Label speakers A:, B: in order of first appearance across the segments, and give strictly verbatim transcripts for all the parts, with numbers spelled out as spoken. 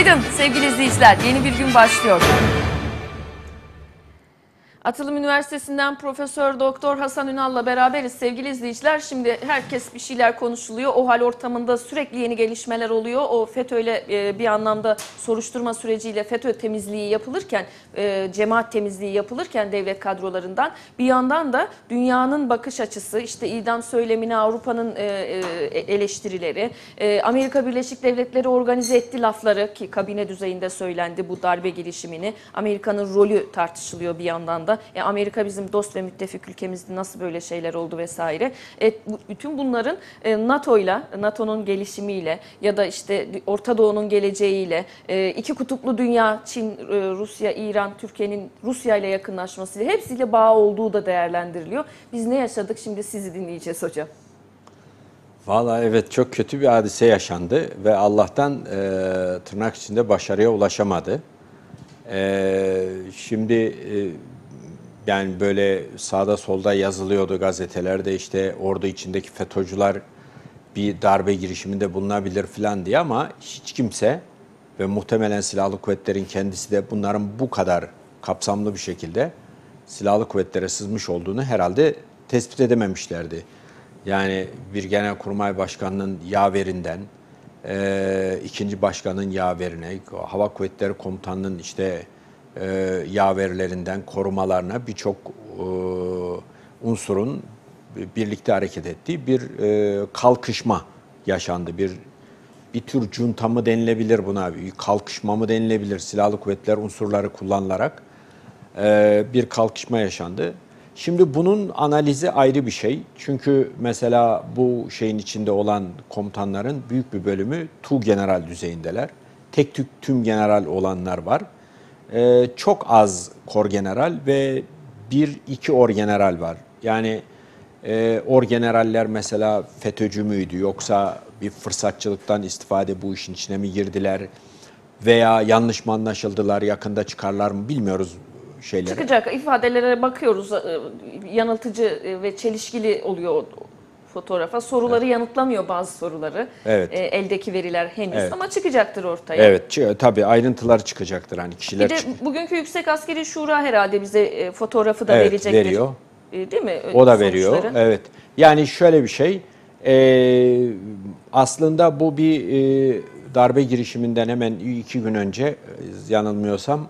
A: Günaydın sevgili izleyiciler. Yeni bir gün başlıyor. Atılım Üniversitesi'nden Profesör Doktor Hasan Ünal'la beraberiz sevgili izleyiciler. Şimdi herkes bir şeyler konuşuluyor. O hal ortamında sürekli yeni gelişmeler oluyor. O FETÖ'yle bir anlamda soruşturma süreciyle FETÖ temizliği yapılırken, cemaat temizliği yapılırken devlet kadrolarından bir yandan da dünyanın bakış açısı, işte idam söylemine Avrupa'nın eleştirileri, Amerika Birleşik Devletleri organize etti lafları ki kabine düzeyinde söylendi bu darbe girişimini. Amerika'nın rolü tartışılıyor bir yandan da. E, Amerika bizim dost ve müttefik ülkemizde nasıl böyle şeyler oldu vesaire. E, bu, bütün bunların e, NATO'yla, NATO'nun gelişimiyle ya da işte Orta Doğu'nun geleceğiyle, e, iki kutuplu dünya, Çin, e, Rusya, İran, Türkiye'nin Rusya ile yakınlaşmasıyla hepsiyle bağ olduğu da değerlendiriliyor. Biz ne yaşadık şimdi sizi dinleyeceğiz hocam.
B: Vallahi evet, çok kötü bir hadise yaşandı ve Allah'tan e, tırnak içinde başarıya ulaşamadı. E, şimdi e, yani böyle sağda solda yazılıyordu gazetelerde, işte ordu içindeki FETÖ'cüler bir darbe girişiminde bulunabilir falan diye, ama hiç kimse ve muhtemelen silahlı kuvvetlerin kendisi de bunların bu kadar kapsamlı bir şekilde silahlı kuvvetlere sızmış olduğunu herhalde tespit edememişlerdi. Yani bir genelkurmay başkanının yaverinden, e, ikinci başkanın yaverine, hava kuvvetleri komutanının işte e, yaverlerinden korumalarına birçok e, unsurun birlikte hareket ettiği bir e, kalkışma yaşandı. Bir bir tür junta mı denilebilir buna, bir kalkışma mı denilebilir, silahlı kuvvetler unsurları kullanılarak e, bir kalkışma yaşandı. Şimdi bunun analizi ayrı bir şey. Çünkü mesela bu şeyin içinde olan komutanların büyük bir bölümü tuğgeneral düzeyindeler. Tek tük tüm general olanlar var. Ee, çok az korgeneral ve bir iki orgeneral var. Yani e, orgeneraller mesela FETÖ'cü müydü, yoksa bir fırsatçılıktan istifade bu işin içine mi girdiler veya yanlış mı anlaşıldılar, yakında çıkarlar mı bilmiyoruz. Şeylere.
A: Çıkacak ifadelere bakıyoruz, yanıltıcı ve çelişkili oluyor fotoğrafa. Soruları evet. yanıtlamıyor bazı soruları. Evet. E, eldeki veriler henüz evet. ama çıkacaktır ortaya.
B: Evet, tabii ayrıntılar çıkacaktır, hani kişiler.
A: Bir de
B: çık-
A: bugünkü Yüksek Askeri Şura herhalde bize e, fotoğrafı da
B: evet,
A: verecektir.
B: Veriyor.
A: E, değil mi?
B: O da veriyor. Evet. Yani şöyle bir şey. E, aslında bu bir e, darbe girişiminden hemen iki gün önce, yanılmıyorsam,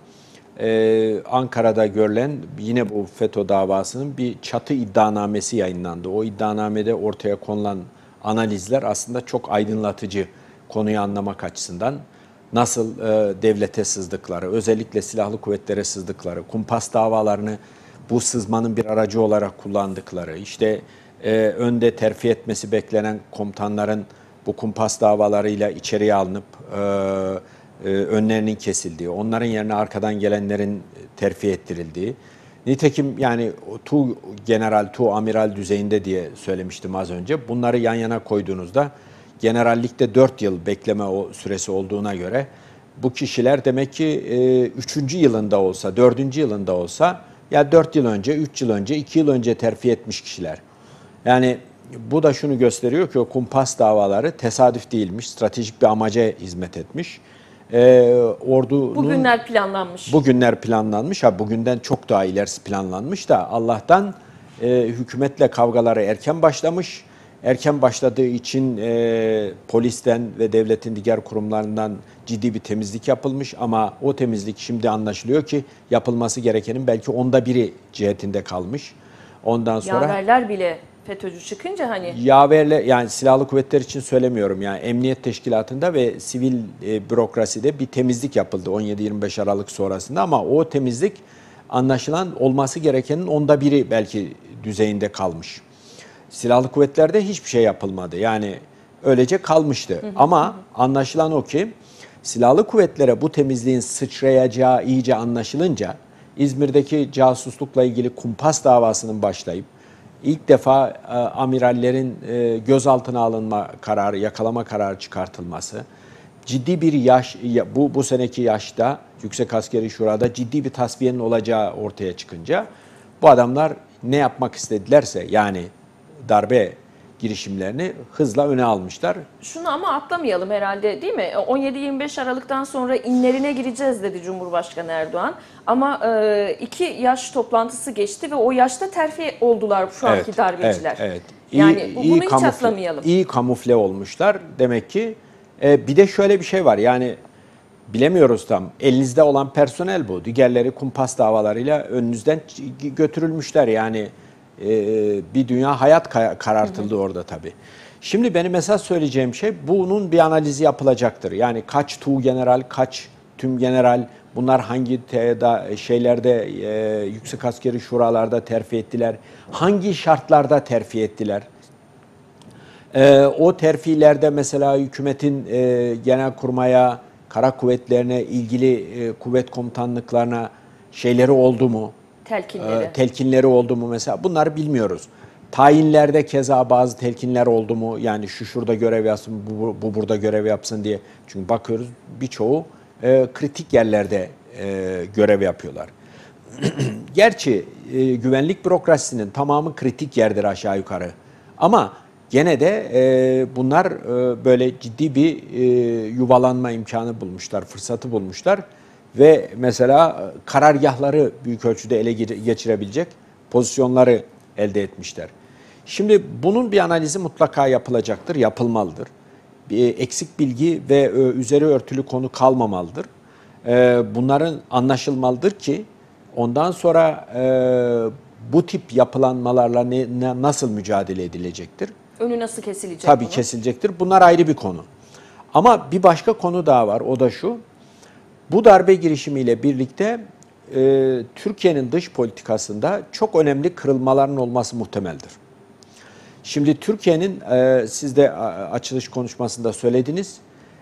B: Ee, Ankara'da görülen yine bu FETÖ davasının bir çatı iddianamesi yayınlandı. O iddianamede ortaya konulan analizler aslında çok aydınlatıcı, konuyu anlamak açısından. Nasıl e, devlete sızdıkları, özellikle silahlı kuvvetlere sızdıkları, kumpas davalarını bu sızmanın bir aracı olarak kullandıkları, işte e, önde terfi etmesi beklenen komutanların bu kumpas davalarıyla içeriye alınıp e, önlerinin kesildiği, onların yerine arkadan gelenlerin terfi ettirildiği. Nitekim yani tu general, tu amiral düzeyinde diye söylemiştim az önce. Bunları yan yana koyduğunuzda generallikte dört yıl bekleme süresi olduğuna göre bu kişiler demek ki üçüncü yılında olsa, dördüncü yılında olsa, ya dört yıl önce, üç yıl önce, iki yıl önce terfi etmiş kişiler. Yani bu da şunu gösteriyor ki o kumpas davaları tesadüf değilmiş, stratejik bir amaca hizmet etmiş. Ee, ordunun,
A: bugünler planlanmış.
B: Bugünler planlanmış. Ha, bugünden çok daha ilerisi planlanmış da Allah'tan e, hükümetle kavgaları erken başlamış. Erken başladığı için e, polisten ve devletin diğer kurumlarından ciddi bir temizlik yapılmış. Ama o temizlik şimdi anlaşılıyor ki yapılması gerekenin belki onda biri cihetinde kalmış. Ondan sonra
A: yaverler bile FETÖ'cü çıkınca hani
B: yaverle, yani silahlı kuvvetler için söylemiyorum, yani emniyet teşkilatında ve sivil e, bürokraside bir temizlik yapıldı on yedi yirmi beş Aralık sonrasında, ama o temizlik anlaşılan olması gerekenin onda biri belki düzeyinde kalmış. Silahlı kuvvetlerde hiçbir şey yapılmadı, yani öylece kalmıştı. Hı hı. Ama anlaşılan o ki silahlı kuvvetlere bu temizliğin sıçrayacağı iyice anlaşılınca İzmir'deki casuslukla ilgili kumpas davasının başlayıp İlk defa e, amirallerin e, gözaltına alınma kararı, yakalama kararı çıkartılması, ciddi bir yaş, bu bu seneki yaşta Yüksek Askeri Şura'da ciddi bir tasfiyenin olacağı ortaya çıkınca bu adamlar ne yapmak istedilerse, yani darbe girişimlerini hızla öne almışlar.
A: Şunu ama atlamayalım herhalde, değil mi? on yedi yirmi beş Aralık'tan sonra inlerine gireceğiz dedi Cumhurbaşkanı Erdoğan. Ama e, iki yaş toplantısı geçti ve o yaşta terfi oldular şu anki
B: Evet,
A: darbeciler.
B: Evet, evet.
A: Yani
B: İyi,
A: bu-
B: iyi
A: bunu hiç
B: kamufle,
A: atlamayalım.
B: İyi kamufle olmuşlar demek ki. E, bir de şöyle bir şey var, yani bilemiyoruz tam. Elinizde olan personel bu. Diğerleri kumpas davalarıyla önünüzden götürülmüşler. Yani e, bir dünya hayat karartıldı hı hı. orada tabii. Şimdi benim esas söyleyeceğim şey, bunun bir analizi yapılacaktır. Yani kaç tuğgeneral, kaç tüm general, bunlar hangi te- şeylerde, e, yüksek askeri şuralarda terfi ettiler, hangi şartlarda terfi ettiler. E, o terfilerde mesela hükümetin e, genelkurmaya, kara kuvvetlerine, ilgili e, kuvvet komutanlıklarına şeyleri oldu mu?
A: Telkinleri.
B: E, telkinleri oldu mu mesela? Bunları bilmiyoruz. Tayinlerde keza bazı telkinler oldu mu? Yani şu şurada görev yapsın, bu, bu burada görev yapsın diye. Çünkü bakıyoruz birçoğu e, kritik yerlerde e, görev yapıyorlar. Gerçi e, güvenlik bürokrasisinin tamamı kritik yerdir aşağı yukarı. Ama gene de e, bunlar e, böyle ciddi bir e, yuvalanma imkanı bulmuşlar, fırsatı bulmuşlar. Ve mesela karargahları büyük ölçüde ele geçirebilecek pozisyonları elde etmişler. Şimdi bunun bir analizi mutlaka yapılacaktır, yapılmalıdır. Bir eksik bilgi ve üzeri örtülü konu kalmamalıdır. Bunların anlaşılmalıdır ki ondan sonra bu tip yapılanmalarla ne, ne, nasıl mücadele edilecektir?
A: Önü nasıl kesilecek?
B: Tabii
A: bunu?
B: kesilecektir. Bunlar ayrı bir konu. Ama bir başka konu daha var, o da şu. Bu darbe girişimiyle birlikte e, Türkiye'nin dış politikasında çok önemli kırılmaların olması muhtemeldir. Şimdi Türkiye'nin, e, siz de açılış konuşmasında söylediniz,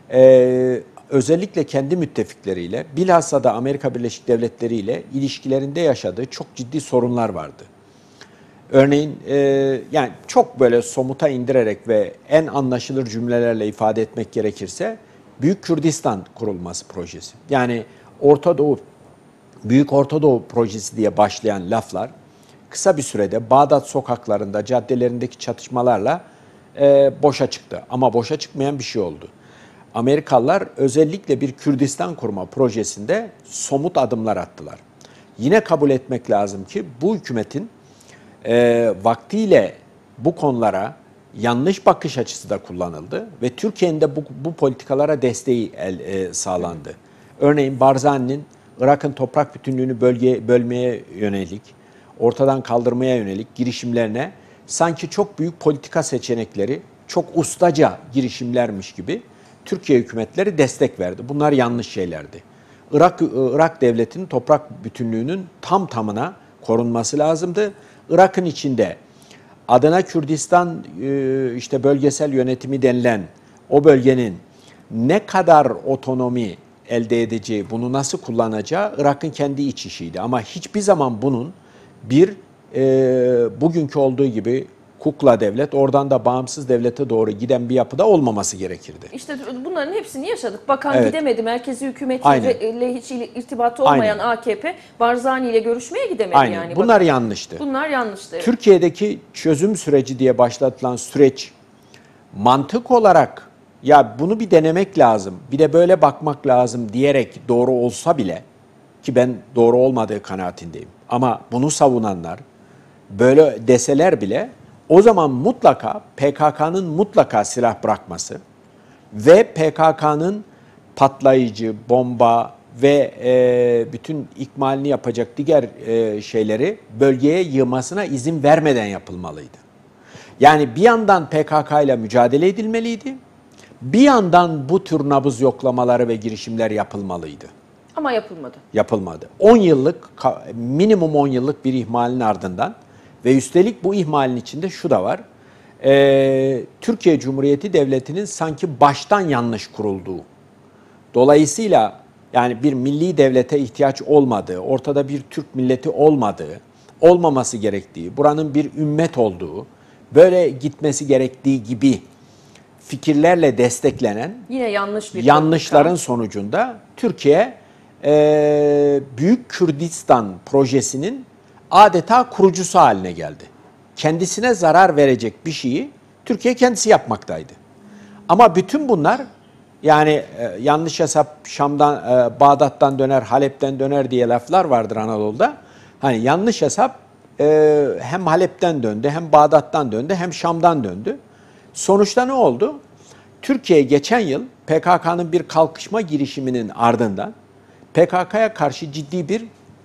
B: e, özellikle kendi müttefikleriyle, bilhassa da Amerika Birleşik Devletleri ile ilişkilerinde yaşadığı çok ciddi sorunlar vardı. Örneğin e, yani çok böyle somuta indirerek ve en anlaşılır cümlelerle ifade etmek gerekirse, Büyük Kürdistan kurulması projesi. Yani Orta Doğu, Büyük Orta Doğu projesi diye başlayan laflar kısa bir sürede Bağdat sokaklarında, caddelerindeki çatışmalarla e, boşa çıktı. Ama boşa çıkmayan bir şey oldu. Amerikalılar özellikle bir Kürdistan kurma projesinde somut adımlar attılar. Yine kabul etmek lazım ki bu hükümetin e, vaktiyle bu konulara yanlış bakış açısı da kullanıldı ve Türkiye'nin de bu, bu politikalara desteği el, e, sağlandı. Örneğin Barzani'nin Irak'ın toprak bütünlüğünü bölge, bölmeye yönelik, ortadan kaldırmaya yönelik girişimlerine sanki çok büyük politika seçenekleri, çok ustaca girişimlermiş gibi Türkiye hükümetleri destek verdi. Bunlar yanlış şeylerdi. Irak, Irak devletinin toprak bütünlüğünün tam tamına korunması lazımdı. Irak'ın içinde adına Kürdistan işte bölgesel yönetimi denilen o bölgenin ne kadar otonomi elde edeceği, bunu nasıl kullanacağı Irak'ın kendi iç işiydi. Ama hiçbir zaman bunun bir e, bugünkü olduğu gibi kukla devlet, oradan da bağımsız devlete doğru giden bir yapıda olmaması gerekirdi.
A: İşte bunların hepsini yaşadık. Bakan
B: evet.
A: gidemedi. Merkezi hükümetiyle hiç irtibatı olmayan Aynen. A K P, Barzani ile görüşmeye gidemedi.
B: Aynen.
A: yani.
B: Bunlar
A: Bakın.
B: yanlıştı.
A: Bunlar yanlıştı.
B: Türkiye'deki çözüm süreci diye başlatılan süreç mantık olarak ya bunu bir denemek lazım, bir de böyle bakmak lazım diyerek doğru olsa bile, ki ben doğru olmadığı kanaatindeyim. Ama bunu savunanlar böyle deseler bile o zaman mutlaka P K K'nın mutlaka silah bırakması ve P K K'nın patlayıcı, bomba ve e, bütün ikmalini yapacak diğer e, şeyleri bölgeye yığmasına izin vermeden yapılmalıydı. Yani bir yandan P K K ile mücadele edilmeliydi, bir yandan bu tür nabız yoklamaları ve girişimler yapılmalıydı.
A: Ama yapılmadı.
B: Yapılmadı. on yıllık, minimum on yıllık bir ihmalin ardından ve üstelik bu ihmalin içinde şu da var. E, Türkiye Cumhuriyeti Devleti'nin sanki baştan yanlış kurulduğu. Dolayısıyla yani bir milli devlete ihtiyaç olmadığı, ortada bir Türk milleti olmadığı, olmaması gerektiği, buranın bir ümmet olduğu, böyle gitmesi gerektiği gibi fikirlerle desteklenen
A: yine yanlış bir
B: yanlışların
A: politika.
B: sonucunda Türkiye e, Büyük Kürdistan projesinin adeta kurucusu haline geldi. Kendisine zarar verecek bir şeyi Türkiye kendisi yapmaktaydı. Ama bütün bunlar yani e, yanlış hesap Şam'dan, e, Bağdat'tan döner, Halep'ten döner diye laflar vardır Anadolu'da. Hani yanlış hesap e, hem Halep'ten döndü, hem Bağdat'tan döndü, hem Şam'dan döndü. Sonuçta ne oldu? Türkiye geçen yıl P K K'nın bir kalkışma girişiminin ardından P K K'ya karşı ciddi bir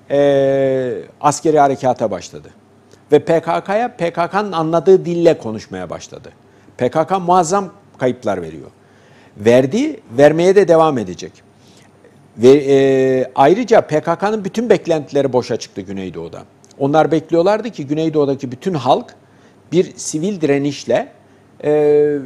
B: e, askeri harekata başladı. Ve P K K'ya P K K'nın anladığı dille konuşmaya başladı. P K K muazzam kayıplar veriyor. Verdi, vermeye de devam edecek. Ve e, ayrıca P K K'nın bütün beklentileri boşa çıktı Güneydoğu'da. Onlar bekliyorlardı ki Güneydoğu'daki bütün halk bir sivil direnişle e,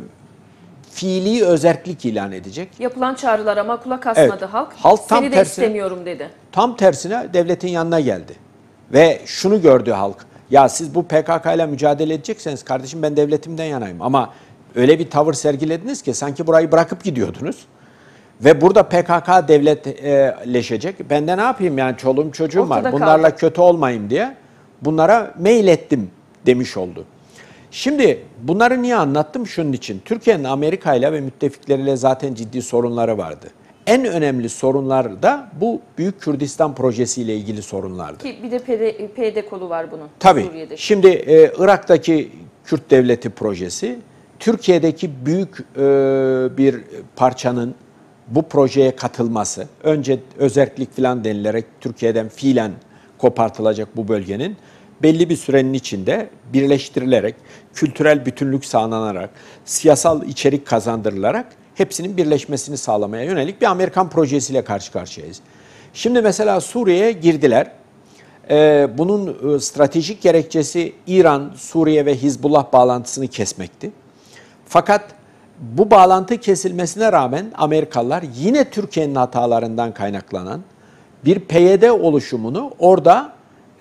B: fiili özerklik ilan edecek.
A: Yapılan çağrılara makula kasmadı
B: Evet,
A: halk.
B: halk tam
A: Seni de
B: tersine-
A: istemiyorum dedi.
B: Tam tersine devletin yanına geldi. Ve şunu gördü halk. Ya siz bu P K K ile mücadele edecekseniz kardeşim ben devletimden yanayım. Ama öyle bir tavır sergilediniz ki sanki burayı bırakıp gidiyordunuz. Ve burada P K K devletleşecek. Ben de ne yapayım yani çoluğum çocuğum
A: Ortada
B: var. Bunlarla
A: kaldı.
B: kötü olmayayım diye bunlara mail ettim demiş oldu. Şimdi bunları niye anlattım? Şunun için. Türkiye'nin Amerika ile ve müttefikleriyle zaten ciddi sorunları vardı. En önemli sorunlar da bu Büyük Kürdistan projesiyle ilgili sorunlardı.
A: Ki bir de P D, P D kolu var bunun.
B: Tabii.
A: Suriye'deki.
B: Şimdi e, Irak'taki Kürt Devleti projesi, Türkiye'deki büyük e, bir parçanın bu projeye katılması, önce özerklik falan denilerek Türkiye'den fiilen kopartılacak bu bölgenin, belli bir sürenin içinde birleştirilerek, kültürel bütünlük sağlanarak, siyasal içerik kazandırılarak hepsinin birleşmesini sağlamaya yönelik bir Amerikan projesiyle karşı karşıyayız. Şimdi mesela Suriye'ye girdiler. Ee, bunun e, stratejik gerekçesi İran, Suriye ve Hizbullah bağlantısını kesmekti. Fakat bu bağlantı kesilmesine rağmen Amerikalılar yine Türkiye'nin hatalarından kaynaklanan bir P Y D oluşumunu orada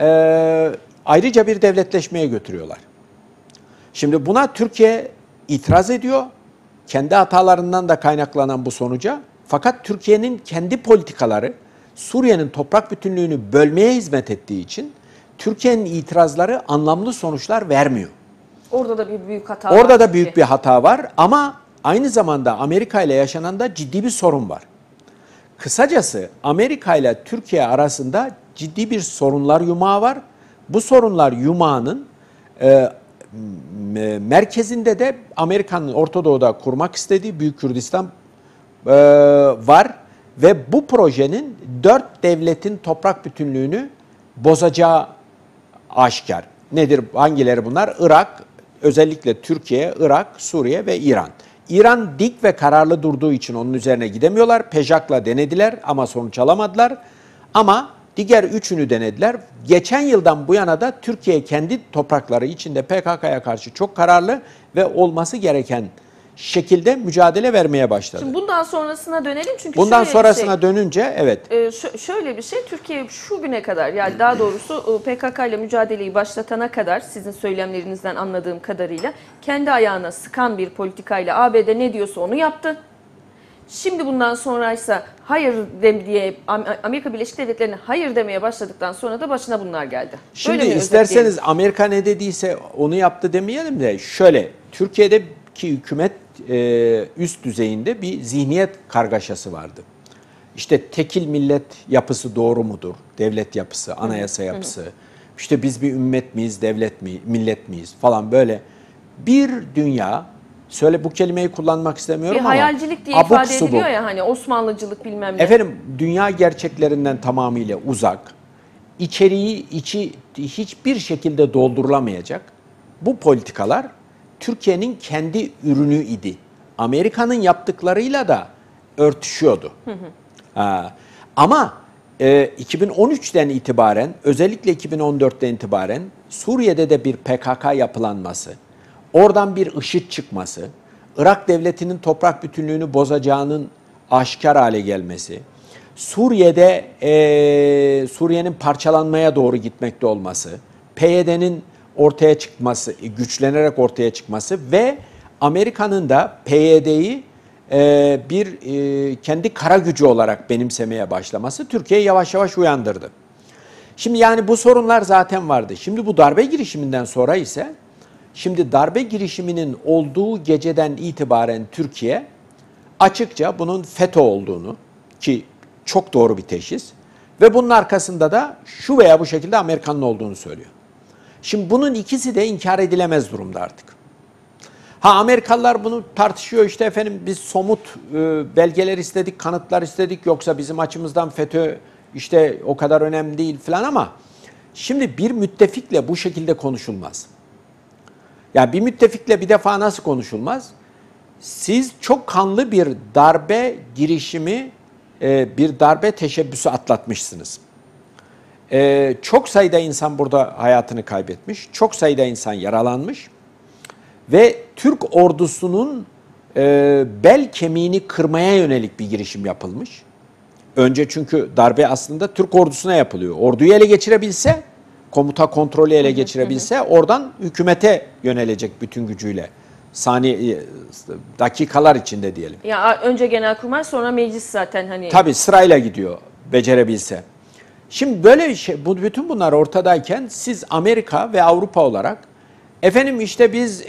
B: e, ayrıca bir devletleşmeye götürüyorlar. Şimdi buna Türkiye itiraz ediyor. Kendi hatalarından da kaynaklanan bu sonuca. Fakat Türkiye'nin kendi politikaları Suriye'nin toprak bütünlüğünü bölmeye hizmet ettiği için Türkiye'nin itirazları anlamlı sonuçlar vermiyor.
A: Orada da bir büyük hata var.
B: Orada da
A: çünkü.
B: büyük bir hata var ama aynı zamanda Amerika ile yaşanan da ciddi bir sorun var. Kısacası Amerika ile Türkiye arasında ciddi bir sorunlar yumağı var. Bu sorunlar yumağının e, merkezinde de Amerika'nın Orta Doğu'da kurmak istediği Büyük Kürdistan e, var. Ve bu projenin dört devletin toprak bütünlüğünü bozacağı aşikar. Nedir? Hangileri bunlar? Irak, özellikle Türkiye, Irak, Suriye ve İran. İran dik ve kararlı durduğu için onun üzerine gidemiyorlar. Pejak'la denediler ama sonuç alamadılar. Ama diğer üçünü denediler. Geçen yıldan bu yana da Türkiye kendi toprakları içinde P K K'ya karşı çok kararlı ve olması gereken şekilde mücadele vermeye başladı.
A: Şimdi bundan sonrasına dönelim çünkü
B: Bundan
A: şöyle
B: sonrasına
A: bir şey,
B: dönünce evet.
A: e, şö- şöyle bir şey, Türkiye şu güne kadar, yani daha doğrusu P K K ile mücadeleyi başlatana kadar sizin söylemlerinizden anladığım kadarıyla kendi ayağına sıkan bir politikayla A B D ne diyorsa onu yaptı. Şimdi bundan sonraysa hayır dem diye Amerika Birleşik Devletleri'ne hayır demeye başladıktan sonra da başına bunlar geldi.
B: Şimdi
A: Böyle mi
B: isterseniz
A: özetleyelim?
B: Amerika ne dediyse onu yaptı demeyelim de şöyle, Türkiye'deki hükümet e, üst düzeyinde bir zihniyet kargaşası vardı. İşte tekil millet yapısı doğru mudur? Devlet yapısı, anayasa yapısı. İşte biz bir ümmet miyiz, devlet mi, millet miyiz falan böyle bir dünya. Söyle bu kelimeyi kullanmak istemiyorum
A: Bir
B: ama
A: hayalcilik diye
B: abuk
A: ifade
B: subuk.
A: ediliyor ya, hani Osmanlıcılık bilmem ne.
B: Efendim dünya gerçeklerinden tamamıyla uzak, içeriği içi hiçbir şekilde doldurulamayacak bu politikalar Türkiye'nin kendi ürünü idi. Amerika'nın yaptıklarıyla da örtüşüyordu. Hı hı. Ha. Ama e, iki bin on üçten itibaren, özellikle iki bin on dörtten itibaren Suriye'de de bir P K K yapılanması, oradan bir IŞİD çıkması, Irak devletinin toprak bütünlüğünü bozacağının aşikar hale gelmesi, Suriye'de e, Suriye'nin parçalanmaya doğru gitmekte olması, P Y D'nin ortaya çıkması, güçlenerek ortaya çıkması ve Amerika'nın da P Y D'yi e, bir e, kendi kara gücü olarak benimsemeye başlaması Türkiye'yi yavaş yavaş uyandırdı. Şimdi yani bu sorunlar zaten vardı. Şimdi bu darbe girişiminden sonra ise Şimdi darbe girişiminin olduğu geceden itibaren Türkiye açıkça bunun FETÖ olduğunu, ki çok doğru bir teşhis, ve bunun arkasında da şu veya bu şekilde Amerikan'ın olduğunu söylüyor. Şimdi bunun ikisi de inkar edilemez durumda artık. Ha, Amerikalılar bunu tartışıyor, işte efendim biz somut e, belgeler istedik, kanıtlar istedik, yoksa bizim açımızdan FETÖ işte o kadar önemli değil falan, ama şimdi bir müttefikle bu şekilde konuşulmaz. Yani bir müttefikle bir defa nasıl konuşulmaz? Siz çok kanlı bir darbe girişimi, e, bir darbe teşebbüsü atlatmışsınız. E, çok sayıda insan burada hayatını kaybetmiş, çok sayıda insan yaralanmış. Ve Türk ordusunun e, bel kemiğini kırmaya yönelik bir girişim yapılmış. Önce çünkü darbe aslında Türk ordusuna yapılıyor. Orduyu ele geçirebilse, komuta kontrolü ele geçirebilse, oradan hükümete yönelecek bütün gücüyle. Saniye, dakikalar içinde diyelim.
A: Ya önce Genelkurmay, sonra meclis zaten hani.
B: Tabii sırayla gidiyor, becerebilse. Şimdi böyle bir şey, bu, bütün bunlar ortadayken siz Amerika ve Avrupa olarak, efendim işte biz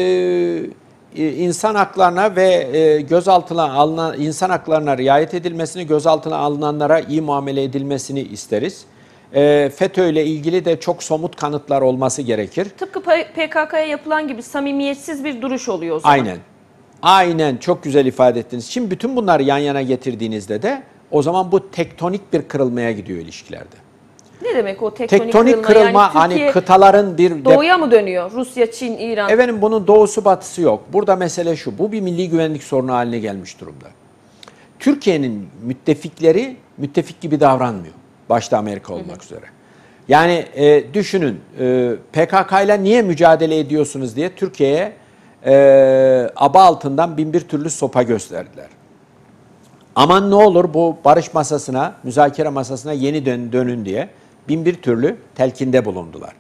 B: e, insan haklarına ve e, gözaltına alınan insan haklarına riayet edilmesini, gözaltına alınanlara iyi muamele edilmesini isteriz. E, FETÖ ile ilgili de çok somut kanıtlar olması gerekir.
A: Tıpkı P K K'ya yapılan gibi samimiyetsiz bir duruş oluyor o zaman.
B: Aynen. Aynen, çok güzel ifade ettiniz. Şimdi bütün bunları yan yana getirdiğinizde de o zaman bu tektonik bir kırılmaya gidiyor ilişkilerde.
A: Ne demek o tektonik,
B: Tektonik
A: kırılma?
B: kırılma,
A: Yani
B: hani kıtaların bir...
A: doğuya mı dönüyor? Rusya, Çin, İran?
B: Efendim bunun doğusu batısı yok. Burada mesele şu, bu bir milli güvenlik sorunu haline gelmiş durumda. Türkiye'nin müttefikleri müttefik gibi davranmıyor. Başta Amerika olmak hı hı. üzere. Yani e, düşünün, e, P K K ile niye mücadele ediyorsunuz diye Türkiye'ye e, aba altından bin bir türlü sopa gösterdiler. Aman ne olur bu barış masasına, müzakere masasına yeni dön, dönün diye bin bir türlü telkinde bulundular.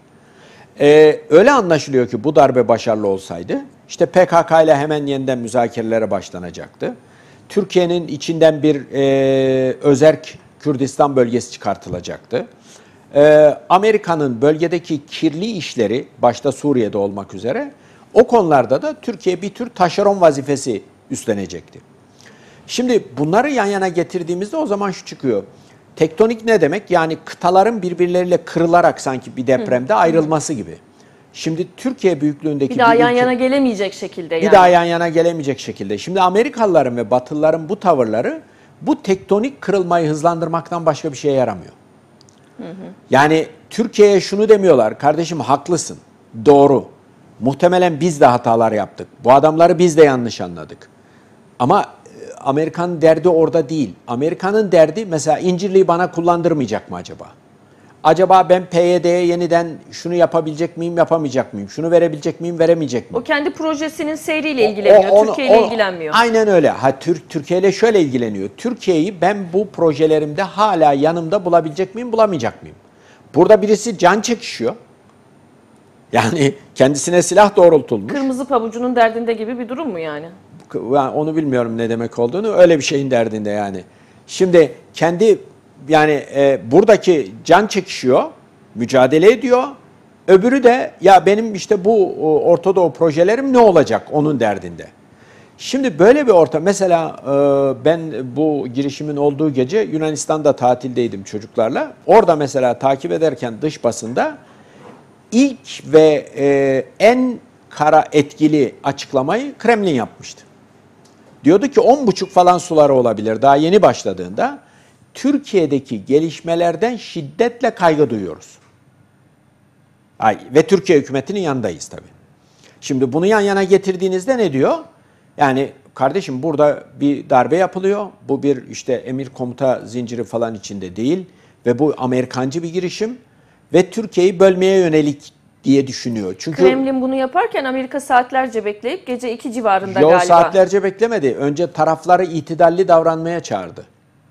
B: Ee, öyle anlaşılıyor ki bu darbe başarılı olsaydı, işte P K K ile hemen yeniden müzakerelere başlanacaktı. Türkiye'nin içinden bir e, özerk Kürdistan bölgesi çıkartılacaktı. Ee, Amerika'nın bölgedeki kirli işleri, başta Suriye'de olmak üzere, o konularda da Türkiye bir tür taşeron vazifesi üstlenecekti. Şimdi bunları yan yana getirdiğimizde o zaman şu çıkıyor. Tektonik ne demek? Yani kıtaların birbirleriyle kırılarak sanki bir depremde ayrılması gibi. Şimdi Türkiye büyüklüğündeki
A: bir daha
B: bir
A: yan
B: ülke,
A: yana gelemeyecek şekilde yani.
B: Bir daha yan yana gelemeyecek şekilde. Şimdi Amerikalıların ve Batılıların bu tavırları bu tektonik kırılmayı hızlandırmaktan başka bir şeye yaramıyor. Hı hı. Yani Türkiye'ye şunu demiyorlar. Kardeşim haklısın. Doğru. Muhtemelen biz de hatalar yaptık. Bu adamları biz de yanlış anladık. Ama Amerika'nın derdi orada değil. Amerika'nın derdi mesela İncirli'yi bana kullandırmayacak mı acaba? Acaba ben P Y D'ye yeniden şunu yapabilecek miyim, yapamayacak mıyım? Şunu verebilecek miyim, veremeyecek miyim?
A: O kendi projesinin seyriyle ilgileniyor, Türkiye ile ilgilenmiyor.
B: Aynen öyle. Ha, Türk Türkiye ile şöyle ilgileniyor. Türkiye'yi ben bu projelerimde hala yanımda bulabilecek miyim, bulamayacak mıyım? Burada birisi can çekişiyor. Yani kendisine silah doğrultulmuş.
A: Kırmızı pabucunun derdinde gibi bir durum mu yani?
B: Yani onu bilmiyorum ne demek olduğunu. Öyle bir şeyin derdinde yani. Şimdi kendi yani e, buradaki can çekişiyor, mücadele ediyor. Öbürü de ya benim işte bu Orta Doğu projelerim ne olacak onun derdinde. Şimdi böyle bir ortam. Mesela e, ben bu girişimin olduğu gece Yunanistan'da tatildeydim çocuklarla. Orada mesela takip ederken dış basında ilk ve e, en kara etkili açıklamayı Kremlin yapmıştı. Diyordu ki on buçuk falan suları olabilir daha yeni başladığında. Türkiye'deki gelişmelerden şiddetle kaygı duyuyoruz. Ay, ve Türkiye hükümetinin yanındayız tabii. Şimdi bunu yan yana getirdiğinizde ne diyor? Yani kardeşim burada bir darbe yapılıyor. Bu bir işte emir komuta zinciri falan içinde değil. Ve bu Amerikancı bir girişim. Ve Türkiye'yi bölmeye yönelik diye düşünüyor. Çünkü
A: Kremlin bunu yaparken Amerika saatlerce bekleyip gece iki civarında
B: yo,
A: galiba.
B: saatlerce beklemedi. Önce tarafları itidalli davranmaya çağırdı.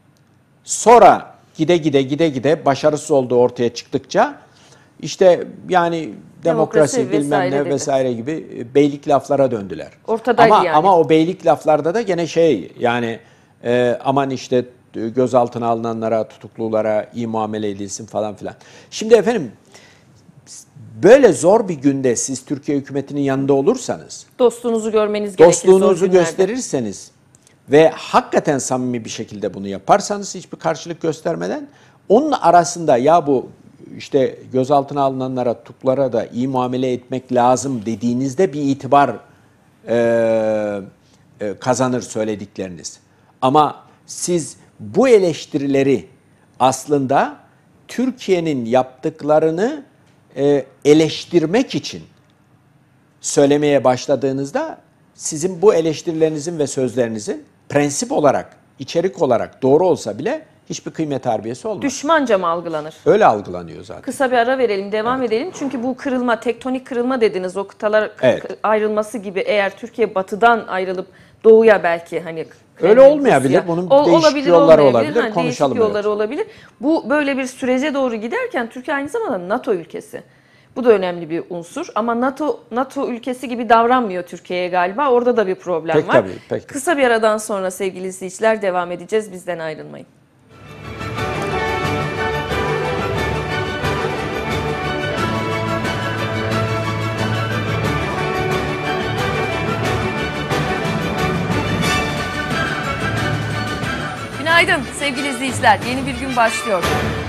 B: Sonra gide gide gide gide başarısız olduğu ortaya çıktıkça işte yani demokrasi,
A: Demokrasi
B: bilmem
A: vesaire
B: ne
A: dedi.
B: vesaire gibi beylik laflara döndüler.
A: Ortadaydı
B: ama,
A: yani.
B: Ama o beylik laflarda da gene şey yani e, aman işte gözaltına alınanlara, tutuklulara iyi muamele edilsin falan filan. Şimdi efendim böyle zor bir günde siz Türkiye hükümetinin yanında olursanız,
A: Dostunuzu görmeniz gerekir.
B: dostluğunuzu
A: zor günlerde.
B: gösterirseniz ve hakikaten samimi bir şekilde bunu yaparsanız hiçbir karşılık göstermeden, onun arasında ya bu işte gözaltına alınanlara, tutuklara da iyi muamele etmek lazım dediğinizde bir itibar e, e, kazanır söyledikleriniz. Ama siz bu eleştirileri aslında Türkiye'nin yaptıklarını e, eleştirmek için söylemeye başladığınızda sizin bu eleştirilerinizin ve sözlerinizin prensip olarak, içerik olarak doğru olsa bile hiçbir kıymet harbiyesi olmaz.
A: Düşmanca mı algılanır?
B: Öyle algılanıyor zaten.
A: Kısa bir ara verelim, devam evet. edelim. Çünkü bu kırılma, tektonik kırılma dediniz, o kıtalar
B: Evet.
A: ayrılması gibi, eğer Türkiye batıdan ayrılıp doğuya belki hani
B: öyle olmayabilir. Rusya, Bunun o, değişik olabilir, yolları olabilir.
A: Hani
B: Konuşalım.
A: Değişik yolları evet. olabilir. Bu böyle bir sürece doğru giderken Türkiye aynı zamanda NATO ülkesi. Bu da önemli bir unsur. Ama NATO NATO ülkesi gibi davranmıyor Türkiye'ye galiba. Orada da bir problem
B: pek
A: var.
B: Tabii, pek
A: Kısa bir aradan sonra sevgili izleyiciler devam edeceğiz. Bizden ayrılmayın. Günaydın sevgili izleyiciler. Yeni bir gün başlıyor.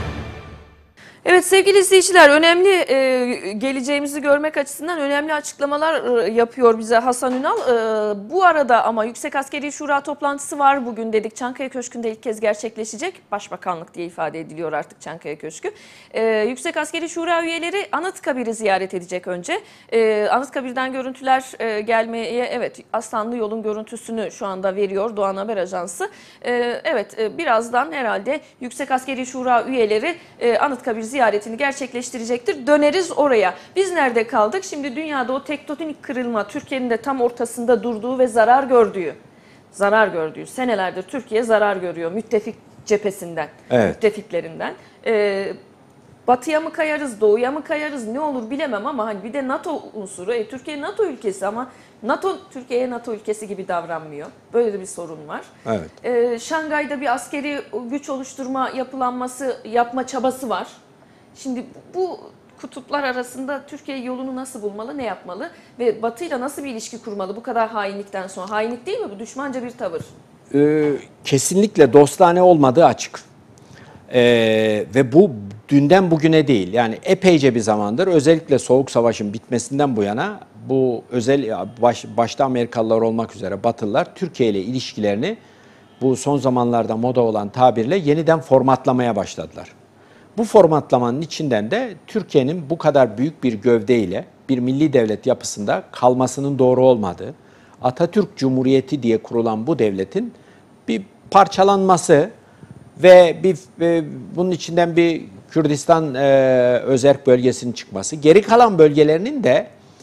A: Evet sevgili izleyiciler, önemli e, geleceğimizi görmek açısından önemli açıklamalar e, yapıyor bize Hasan Ünal. E, bu arada ama Yüksek Askeri Şura toplantısı var bugün dedik. Çankaya Köşkü'nde ilk kez gerçekleşecek. Başbakanlık diye ifade ediliyor artık Çankaya Köşkü. E, Yüksek Askeri Şura üyeleri Anıtkabir'i ziyaret edecek önce. E, Anıtkabir'den görüntüler e, gelmeye, evet, Aslanlı Yol'un görüntüsünü şu anda veriyor Doğan Haber Ajansı. E, evet e, birazdan herhalde Yüksek Askeri Şura üyeleri e, Anıtkabir ziyaretini gerçekleştirecektir. Döneriz oraya. Biz nerede kaldık? Şimdi dünyada o tektonik kırılma, Türkiye'nin de tam ortasında durduğu ve zarar gördüğü, zarar gördüğü, senelerdir Türkiye zarar görüyor müttefik cephesinden,
B: evet.
A: müttefiklerinden. Ee, batıya mı kayarız, doğuya mı kayarız ne olur bilemem ama hani bir de NATO unsuru. E, Türkiye NATO ülkesi ama NATO Türkiye'ye NATO ülkesi gibi davranmıyor. Böyle de bir sorun var.
B: Evet.
A: Ee, Şangay'da bir askeri güç oluşturma yapılanması, yapma çabası var. Şimdi bu kutuplar arasında Türkiye yolunu nasıl bulmalı, ne yapmalı ve Batı'yla nasıl bir ilişki kurmalı bu kadar hainlikten sonra? Hainlik değil mi bu? Düşmanca bir tavır.
B: Ee, kesinlikle dostane olmadığı açık. Ee, ve bu dünden bugüne değil. Yani epeyce bir zamandır, özellikle Soğuk Savaş'ın bitmesinden bu yana bu özel baş, başta Amerikalılar olmak üzere Batılılar Türkiye ile ilişkilerini bu son zamanlarda moda olan tabirle yeniden formatlamaya başladılar. Bu formatlamanın içinden de Türkiye'nin bu kadar büyük bir gövdeyle bir milli devlet yapısında kalmasının doğru olmadığı, Atatürk Cumhuriyeti diye kurulan bu devletin bir parçalanması ve bir e, bunun içinden bir Kürdistan e, özerk bölgesinin çıkması, geri kalan bölgelerinin de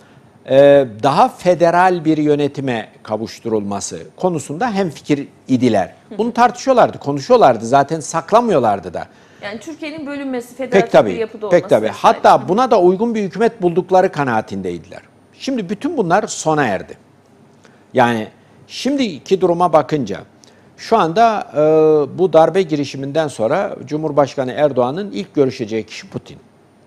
B: e, daha federal bir yönetime kavuşturulması konusunda hemfikir idiler. Bunu tartışıyorlardı, konuşuyorlardı, zaten saklamıyorlardı da.
A: Yani Türkiye'nin bölünmesi,
B: Pek
A: federatif
B: tabii,
A: bir yapıda olması.
B: pek tabii. Hatta buna da uygun bir hükümet buldukları kanaatindeydiler. Şimdi bütün bunlar sona erdi. Yani şimdiki duruma bakınca şu anda e, bu darbe girişiminden sonra Cumhurbaşkanı Erdoğan'ın ilk görüşeceği kişi Putin.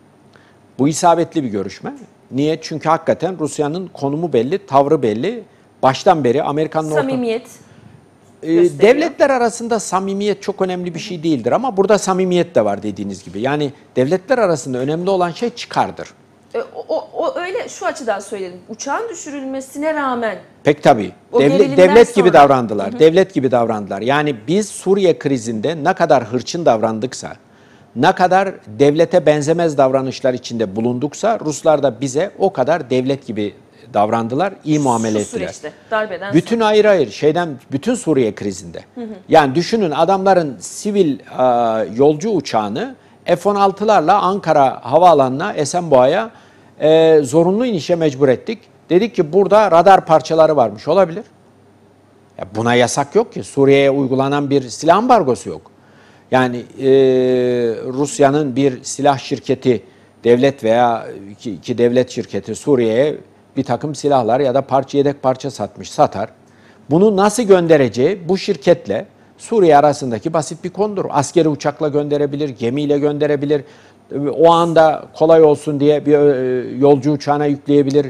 B: Bu isabetli bir görüşme. Niye? Çünkü hakikaten Rusya'nın konumu belli, tavrı belli. Baştan beri Amerika'nın orta...
A: Samimiyet.
B: Gösteriyor. Devletler arasında samimiyet çok önemli bir şey değildir ama burada samimiyet de var dediğiniz gibi. Yani devletler arasında önemli olan şey çıkardır.
A: E, o, o öyle şu açıdan söyledim. Uçağın düşürülmesine rağmen.
B: Pek tabii. Devlet, devlet gibi davrandılar. Hı hı. Devlet gibi davrandılar. Yani biz Suriye krizinde ne kadar hırçın davrandıksa, ne kadar devlete benzemez davranışlar içinde bulunduksa Ruslar da bize o kadar devlet gibi davrandılar, iyi muamele ettiler.
A: Süreçte, darbeden
B: bütün
A: sonra.
B: ayrı ayrı şeyden, bütün Suriye krizinde. Hı hı. Yani düşünün, adamların sivil e, yolcu uçağını F on altılarla Ankara havaalanına, Esenboğa'ya e, zorunlu inişe mecbur ettik. Dedik ki burada radar parçaları varmış, olabilir. Ya buna yasak yok ki. Suriye'ye uygulanan bir silah ambargosu yok. Yani e, Rusya'nın bir silah şirketi, devlet veya iki, iki devlet şirketi Suriye'ye bir takım silahlar ya da parça yedek parça satmış, satar. Bunu nasıl göndereceği bu şirketle Suriye arasındaki basit bir konudur. Askeri uçakla gönderebilir, gemiyle gönderebilir, O anda kolay olsun diye bir e, yolcu uçağına yükleyebilir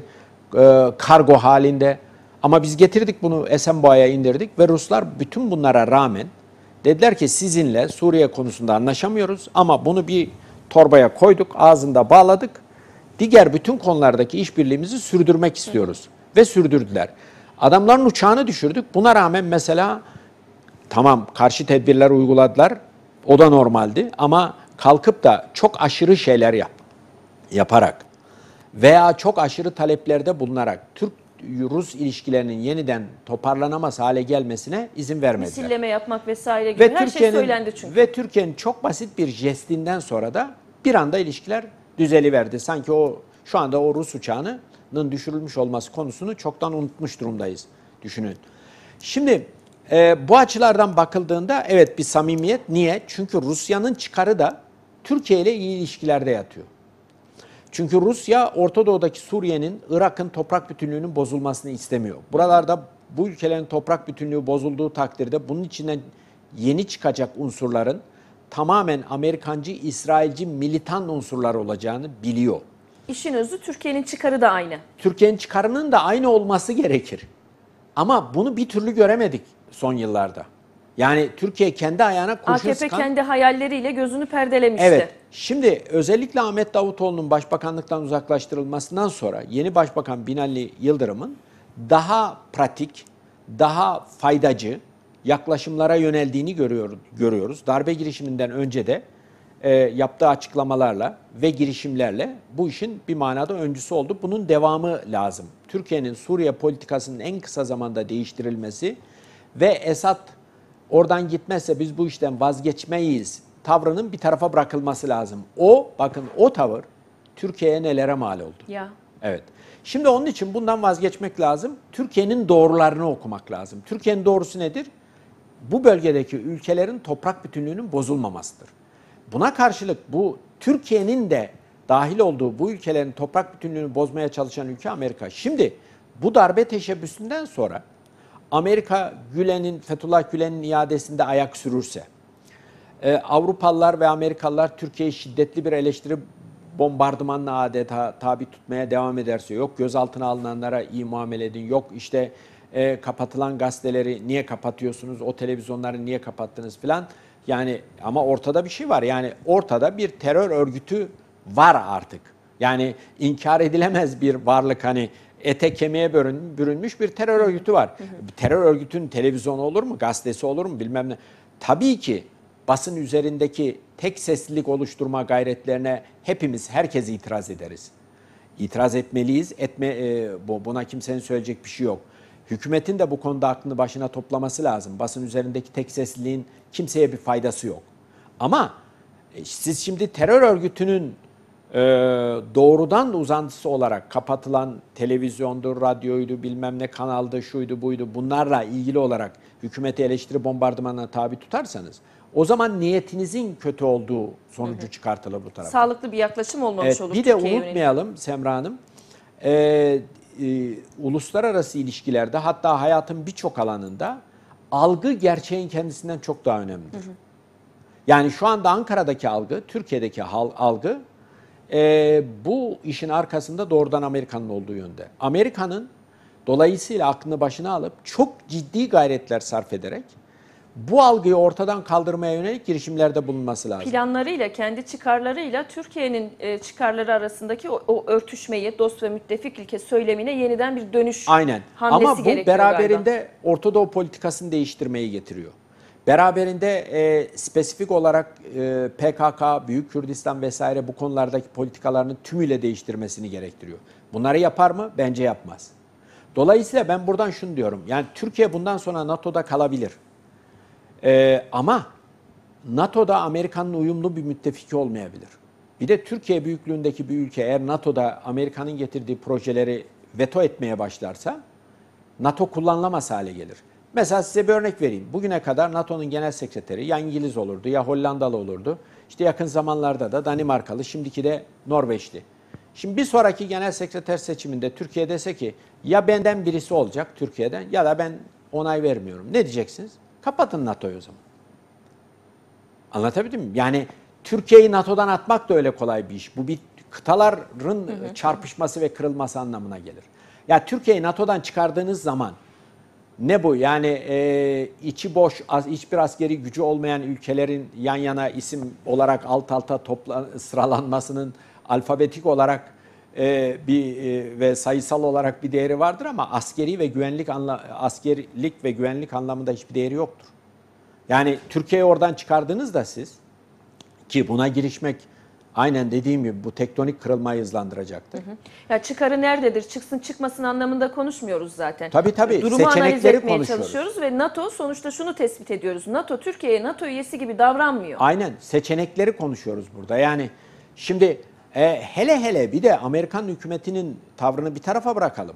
B: e, kargo halinde. Ama biz getirdik bunu Esenboğa'ya indirdik ve Ruslar bütün bunlara rağmen dediler ki sizinle Suriye konusunda anlaşamıyoruz ama bunu bir torbaya koyduk, ağzında bağladık. Diğer bütün konulardaki işbirliğimizi sürdürmek istiyoruz. Hı hı. Ve sürdürdüler. Adamların uçağını düşürdük. Buna rağmen mesela tamam karşı tedbirler uyguladılar. O da normaldi ama kalkıp da çok aşırı şeyler yap, yaparak veya çok aşırı taleplerde bulunarak Türk-Rus ilişkilerinin yeniden toparlanamaz hale gelmesine izin vermediler.
A: Misilleme yapmak vesaire gibi
B: ve
A: her şey söylendi çünkü.
B: Ve Türkiye'nin çok basit bir jestinden sonra da bir anda ilişkiler düzeliverdi. Sanki o şu anda o Rus uçağının düşürülmüş olması konusunu çoktan unutmuş durumdayız. Düşünün. Şimdi e, bu açılardan bakıldığında evet bir samimiyet. Niye? Çünkü Rusya'nın çıkarı da Türkiye ile iyi ilişkilerde yatıyor. Çünkü Rusya Orta Doğu'daki Suriye'nin, Irak'ın toprak bütünlüğünün bozulmasını istemiyor. Buralarda bu ülkelerin toprak bütünlüğü bozulduğu takdirde bunun içinden yeni çıkacak unsurların tamamen Amerikancı, İsrailci, militan unsurlar olacağını biliyor.
A: İşin özü Türkiye'nin çıkarı da aynı.
B: Türkiye'nin çıkarının da aynı olması gerekir. Ama bunu bir türlü göremedik son yıllarda. Yani Türkiye kendi ayağına kurşun
A: A K P
B: sıkan...
A: kendi hayalleriyle gözünü perdelemişti.
B: Evet. Şimdi özellikle Ahmet Davutoğlu'nun başbakanlıktan uzaklaştırılmasından sonra yeni başbakan Binali Yıldırım'ın daha pratik, daha faydacı yaklaşımlara yöneldiğini görüyoruz. görüyoruz. Darbe girişiminden önce de e, yaptığı açıklamalarla ve girişimlerle bu işin bir manada öncüsü oldu. Bunun devamı lazım. Türkiye'nin Suriye politikasının en kısa zamanda değiştirilmesi ve Esad oradan gitmezse biz bu işten vazgeçmeyiz tavrının bir tarafa bırakılması lazım. O, bakın o tavır Türkiye'ye nelere mal oldu.
A: Ya.
B: Evet. Şimdi onun için bundan vazgeçmek lazım. Türkiye'nin doğrularını okumak lazım. Türkiye'nin doğrusu nedir? Bu bölgedeki ülkelerin toprak bütünlüğünün bozulmamasıdır. Buna karşılık bu Türkiye'nin de dahil olduğu bu ülkelerin toprak bütünlüğünü bozmaya çalışan ülke Amerika. Şimdi bu darbe teşebbüsünden sonra Amerika Gülen'in, Fethullah Gülen'in iadesinde ayak sürürse, e, Avrupalılar ve Amerikalılar Türkiye'yi şiddetli bir eleştiri bombardımanla adeta tabi tutmaya devam ederse, yok gözaltına alınanlara iyi muamele edin, yok işte e, kapatılan gazeteleri niye kapatıyorsunuz, o televizyonları niye kapattınız filan. Yani ama ortada bir şey var. Yani ortada bir terör örgütü var artık. Yani inkar edilemez bir varlık, hani ete kemiğe bürünmüş bir terör örgütü var. Hı hı. Terör örgütünün televizyonu olur mu, gazetesi olur mu bilmem ne. Tabii ki basın üzerindeki tek seslilik oluşturma gayretlerine hepimiz, herkes itiraz ederiz. İtiraz etmeliyiz. Etme, e, buna kimsenin söyleyecek bir şey yok. Hükümetin de bu konuda aklını başına toplaması lazım. Basın üzerindeki tek sesliliğin kimseye bir faydası yok. Ama e, siz şimdi terör örgütünün e, doğrudan uzantısı olarak kapatılan televizyondur, radyoydu, bilmem ne kanaldı, şuydu, buydu, bunlarla ilgili olarak hükümeti eleştiri bombardımanına tabi tutarsanız, o zaman niyetinizin kötü olduğu sonucu hı hı. çıkartılır bu tarafa.
A: Sağlıklı bir yaklaşım olmamış
B: evet,
A: olur.
B: Bir de unutmayalım yönelik. Semra Hanım, e, e, uluslararası ilişkilerde, hatta hayatın birçok alanında algı gerçeğin kendisinden çok daha önemlidir. Hı hı. Yani şu anda Ankara'daki algı, Türkiye'deki algı e, bu işin arkasında doğrudan Amerika'nın olduğu yönde. Amerika'nın dolayısıyla aklını başına alıp çok ciddi gayretler sarf ederek bu algıyı ortadan kaldırmaya yönelik girişimlerde bulunması lazım.
A: Planlarıyla, kendi çıkarlarıyla Türkiye'nin çıkarları arasındaki o, o örtüşmeyi, dost ve müttefik ülke söylemine yeniden bir dönüş
B: Aynen.
A: hamlesi
B: Ama bu
A: gerekiyor
B: beraberinde
A: galiba.
B: Orta Doğu politikasını değiştirmeyi getiriyor. Beraberinde e, spesifik olarak e, P K K, Büyük Kürdistan vesaire bu konulardaki politikalarını tümüyle değiştirmesini gerektiriyor. Bunları yapar mı? Bence yapmaz. Dolayısıyla ben buradan şunu diyorum. Yani Türkiye bundan sonra NATO'da kalabilir. Ee, ama NATO'da Amerika'nın uyumlu bir müttefiki olmayabilir. Bir de Türkiye büyüklüğündeki bir ülke eğer NATO'da Amerika'nın getirdiği projeleri veto etmeye başlarsa NATO kullanılamaz hale gelir. Mesela size bir örnek vereyim. Bugüne kadar NATO'nun genel sekreteri ya İngiliz olurdu ya Hollandalı olurdu. İşte yakın zamanlarda da Danimarkalı, şimdiki de Norveçli. Şimdi bir sonraki genel sekreter seçiminde Türkiye dese ki ya benden birisi olacak Türkiye'den ya da ben onay vermiyorum. Ne diyeceksiniz? Kapatın NATO'yu o zaman. Anlatabildim mi? Yani Türkiye'yi NATO'dan atmak da öyle kolay bir iş. Bu bir kıtaların hı hı. çarpışması ve kırılması anlamına gelir. Ya Türkiye'yi NATO'dan çıkardığınız zaman ne bu? Yani e, içi boş, az, hiçbir askeri gücü olmayan ülkelerin yan yana isim olarak alt alta topla, sıralanmasının alfabetik olarak e, bir e, ve sayısal olarak bir değeri vardır ama askeri ve güvenlik anla, askerlik ve güvenlik anlamında hiçbir değeri yoktur. Yani Türkiye'yi oradan çıkardığınızda siz, ki buna girişmek aynen dediğim gibi bu tektonik kırılmayı hızlandıracaktır. Hı hı.
A: Ya çıkarı nerededir, çıksın çıkmasın anlamında konuşmuyoruz zaten.
B: Tabii tabii.
A: Durumu analiz
B: Seçenekleri
A: etmeye
B: konuşuyoruz.
A: çalışıyoruz ve NATO sonuçta şunu tespit ediyoruz. NATO Türkiye'ye NATO üyesi gibi davranmıyor.
B: Aynen, seçenekleri konuşuyoruz burada. Yani şimdi e, hele hele bir de Amerikan hükümetinin tavrını bir tarafa bırakalım.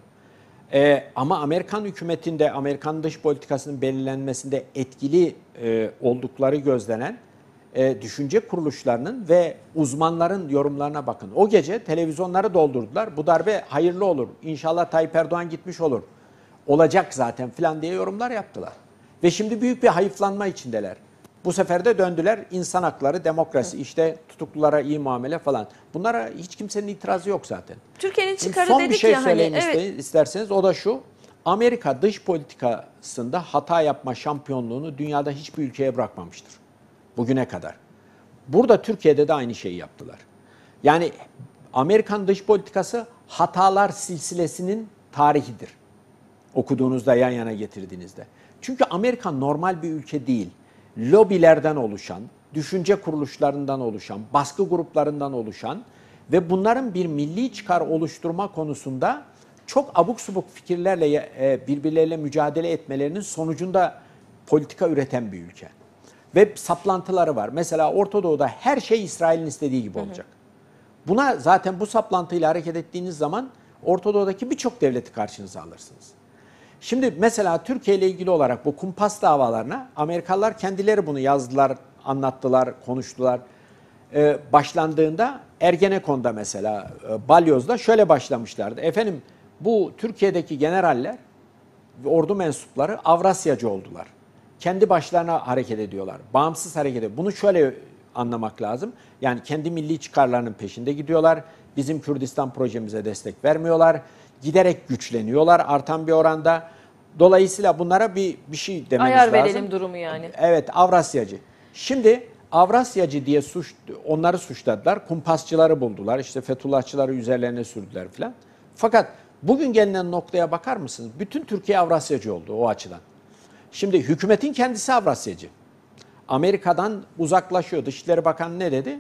B: E, ama Amerikan hükümetinde, Amerikan dış politikasının belirlenmesinde etkili e, oldukları gözlenen e, düşünce kuruluşlarının ve uzmanların yorumlarına bakın. O gece televizyonları doldurdular. Bu darbe hayırlı olur. İnşallah Tayyip Erdoğan gitmiş olur. Olacak zaten falan diye yorumlar yaptılar. Ve şimdi büyük bir hayıflanma içindeler. Bu sefer de döndüler insan hakları, demokrasi, işte tutuklulara iyi muamele falan. Bunlara hiç kimsenin itirazı yok zaten.
A: Türkiye'nin çıkarı
B: son
A: dedik
B: bir şey
A: ya
B: söyleyeyim
A: hani.
B: evet. isterseniz, o da şu. Amerika dış politikasında hata yapma şampiyonluğunu dünyada hiçbir ülkeye bırakmamıştır. Bugüne kadar. Burada Türkiye'de de aynı şeyi yaptılar. Yani Amerikan dış politikası hatalar silsilesinin tarihidir. Okuduğunuzda, yan yana getirdiğinizde. Çünkü Amerika normal bir ülke değil. Lobilerden oluşan, düşünce kuruluşlarından oluşan, baskı gruplarından oluşan ve bunların bir milli çıkar oluşturma konusunda çok abuk subuk fikirlerle birbirleriyle mücadele etmelerinin sonucunda politika üreten bir ülke. Ve saplantıları var. Mesela Orta Doğu'da her şey İsrail'in istediği gibi olacak. Buna zaten bu saplantıyla hareket ettiğiniz zaman Orta Doğu'daki birçok devleti karşınıza alırsınız. Şimdi mesela Türkiye ile ilgili olarak bu kumpas davalarına Amerikalılar kendileri bunu yazdılar, anlattılar, konuştular. Ee, başlandığında Ergenekon'da mesela e, Balyoz'da şöyle başlamışlardı. Efendim bu Türkiye'deki generaller ve ordu mensupları Avrasyacı oldular. Kendi başlarına hareket ediyorlar. Bağımsız hareket ediyor. Bunu şöyle anlamak lazım. Yani kendi milli çıkarlarının peşinde gidiyorlar. Bizim Kürdistan projemize destek vermiyorlar. Giderek güçleniyorlar artan bir oranda. Dolayısıyla bunlara bir bir şey dememiz
A: Ayar
B: lazım.
A: Ayar verelim durumu yani.
B: Evet, Avrasyacı. Şimdi Avrasyacı diye suç, onları suçladılar. Kumpasçıları buldular. İşte Fethullahçıları üzerlerine sürdüler filan. Fakat bugün gelinen noktaya bakar mısınız? Bütün Türkiye Avrasyacı oldu o açıdan. Şimdi hükümetin kendisi Avrasyacı. Amerika'dan uzaklaşıyor. Dışişleri Bakanı ne dedi?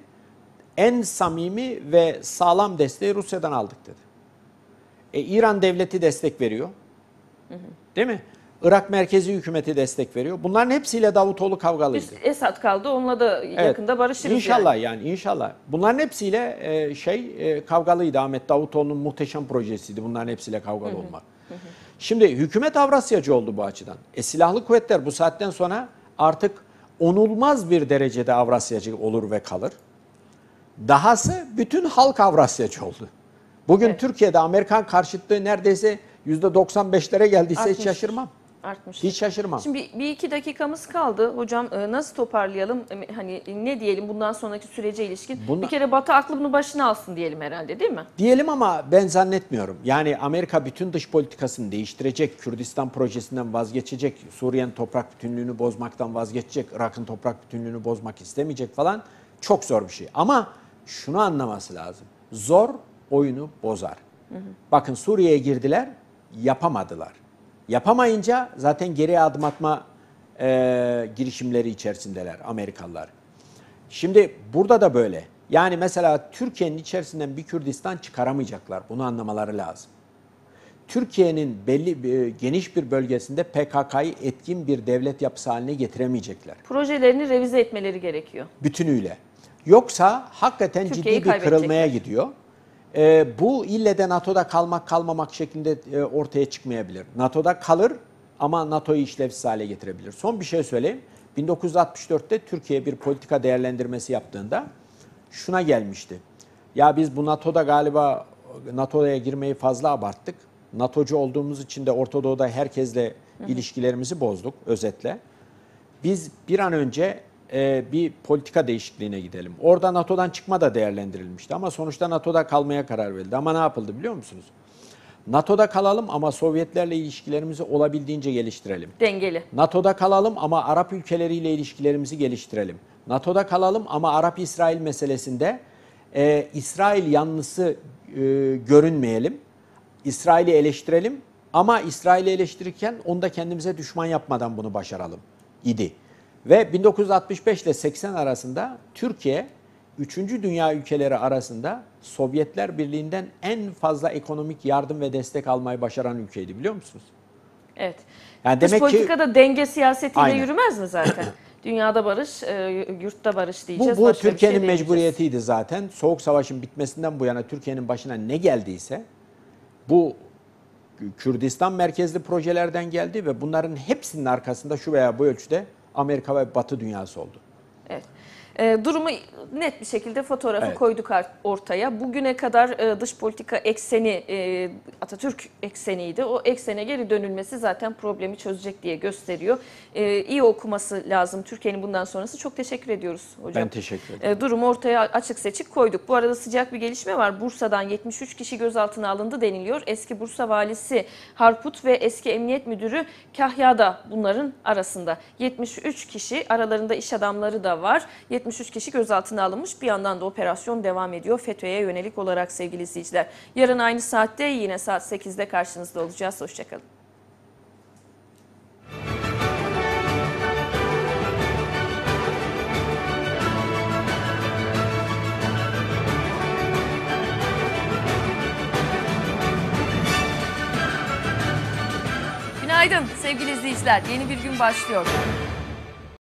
B: En samimi ve sağlam desteği Rusya'dan aldık dedi. E, İran devleti destek veriyor. Hı hı. Değil mi? Irak merkezi hükümeti destek veriyor. Bunların hepsiyle Davutoğlu kavgalıydı.
A: Biz Esad kaldı, onunla da yakında evet, barışırız.
B: İnşallah yani.
A: yani
B: inşallah. Bunların hepsiyle e, şey e, kavgalıydı. Ahmet Davutoğlu'nun muhteşem projesiydi. Bunların hepsiyle kavgalı hı hı. olmak. Hı hı. Şimdi hükümet Avrasyacı oldu bu açıdan. E, silahlı kuvvetler bu saatten sonra artık onulmaz bir derecede Avrasyacı olur ve kalır. Dahası bütün halk Avrasyacı oldu. Bugün evet. Türkiye'de Amerikan karşıtlığı neredeyse yüzde doksan beşlere geldiyse Artmış. hiç şaşırmam.
A: Artmış.
B: Hiç şaşırmam.
A: Şimdi bir, bir iki dakikamız kaldı. Hocam nasıl toparlayalım? Hani ne diyelim bundan sonraki sürece ilişkin? Bundan... Bir kere Batı aklını başına alsın diyelim herhalde, değil mi?
B: Diyelim ama ben zannetmiyorum. Yani Amerika bütün dış politikasını değiştirecek, Kürdistan projesinden vazgeçecek, Suriye'nin toprak bütünlüğünü bozmaktan vazgeçecek, Irak'ın toprak bütünlüğünü bozmak istemeyecek falan. Çok zor bir şey. Ama şunu anlaması lazım. Zor oyunu bozar. Hı hı. Bakın Suriye'ye girdiler, yapamadılar. Yapamayınca zaten geriye adım atma e, girişimleri içerisindeler Amerikalılar. Şimdi burada da böyle. Yani mesela Türkiye'nin içerisinden bir Kürdistan çıkaramayacaklar. Bunu anlamaları lazım. Türkiye'nin belli geniş bir bölgesinde P K K'yı etkin bir devlet yapısı haline getiremeyecekler.
A: Projelerini revize etmeleri gerekiyor.
B: Bütünüyle. Yoksa hakikaten ciddi bir kırılmaya gidiyor. E, bu ille de NATO'da kalmak kalmamak şeklinde e, ortaya çıkmayabilir. NATO'da kalır ama NATO'yu işlevsiz hale getirebilir. Son bir şey söyleyeyim. bin dokuz yüz altmış dörtte Türkiye bir politika değerlendirmesi yaptığında şuna gelmişti. Ya biz bu NATO'da galiba NATO'ya girmeyi fazla abarttık. NATO'cu olduğumuz için de Orta Doğu'da herkesle hı hı. ilişkilerimizi bozduk özetle. Biz bir an önce e, bir politika değişikliğine gidelim. Orada NATO'dan çıkma da değerlendirilmişti ama sonuçta NATO'da kalmaya karar verildi. Ama ne yapıldı biliyor musunuz? NATO'da kalalım ama Sovyetlerle ilişkilerimizi olabildiğince geliştirelim.
A: Dengeli.
B: NATO'da kalalım ama Arap ülkeleriyle ilişkilerimizi geliştirelim. NATO'da kalalım ama Arap-İsrail meselesinde e, İsrail yanlısı e, görünmeyelim. İsrail'i eleştirelim ama İsrail'i eleştirirken onu da kendimize düşman yapmadan bunu başaralım idi. Ve bin dokuz yüz altmış beş ile seksen arasında Türkiye, üçüncü dünya ülkeleri arasında Sovyetler Birliği'nden en fazla ekonomik yardım ve destek almayı başaran ülkeydi, biliyor musunuz?
A: Evet.
B: Yani
A: Dış
B: demek ki
A: politikada denge siyasetiyle
B: Aynen.
A: yürümez mi zaten? Dünyada barış, e, yurtta barış
B: bu,
A: diyeceğiz.
B: bu
A: başka bir şey
B: Türkiye'nin
A: demeyeceğiz.
B: mecburiyetiydi zaten. Soğuk Savaş'ın bitmesinden bu yana Türkiye'nin başına ne geldiyse bu Kürdistan merkezli projelerden geldi ve bunların hepsinin arkasında şu veya bu ölçüde Amerika ve Batı dünyası oldu.
A: Evet. E, durumu net bir şekilde fotoğrafı
B: Evet.
A: koyduk ortaya. Bugüne kadar e, dış politika ekseni e, Atatürk ekseniydi. O eksene geri dönülmesi zaten problemi çözecek diye gösteriyor. E, iyi okuması lazım Türkiye'nin bundan sonrası. Çok teşekkür ediyoruz hocam.
B: Ben teşekkür ederim.
A: E, durumu ortaya açık seçik koyduk. Bu arada sıcak bir gelişme var. Bursa'dan yetmiş üç kişi gözaltına alındı deniliyor. Eski Bursa valisi Harput ve eski emniyet müdürü Kahya da bunların arasında. yetmiş üç kişi, aralarında iş adamları da var. yetmiş üç kişi gözaltına alınmış. Bir yandan da operasyon devam ediyor FETÖ'ye yönelik olarak sevgili izleyiciler. Yarın aynı saatte yine saat sekizde karşınızda olacağız. Hoşçakalın. Günaydın sevgili izleyiciler. Yeni bir gün başlıyor.